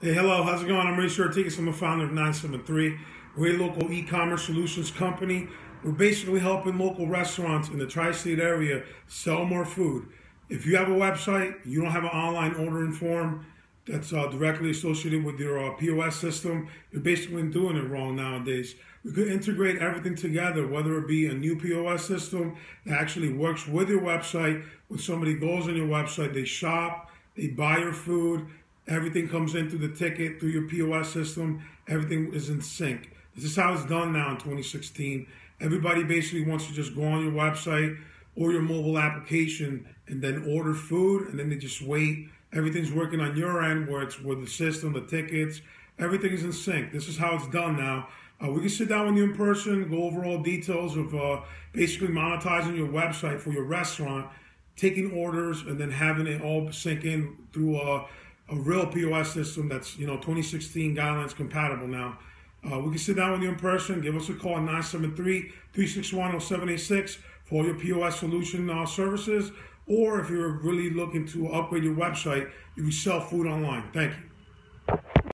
Hey, hello, how's it going? I'm Ray Shortigas. I'm the founder of 973. We're a local e-commerce solutions company. We're basically helping local restaurants in the tri-state area sell more food. If you have a website, you don't have an online ordering form that's directly associated with your POS system, you're basically doing it wrong nowadays. We could integrate everything together, whether it be a new POS system that actually works with your website. When somebody goes on your website, they shop, they buy your food, everything comes in through the ticket, through your POS system. Everything is in sync. This is how it's done now in 2016. Everybody basically wants to just go on your website or your mobile application and then order food, and then they just wait. Everything's working on your end where it's with the system, the tickets, everything is in sync. This is how it's done now. We can sit down with you in person, go over all details of basically monetizing your website for your restaurant, taking orders, and then having it all sync in through a real POS system that's 2016 guidelines compatible now. We can sit down with you in person. Give us a call at 973-361-0786 for all your POS solution services. Or if you're really looking to upgrade your website, you can sell food online. Thank you.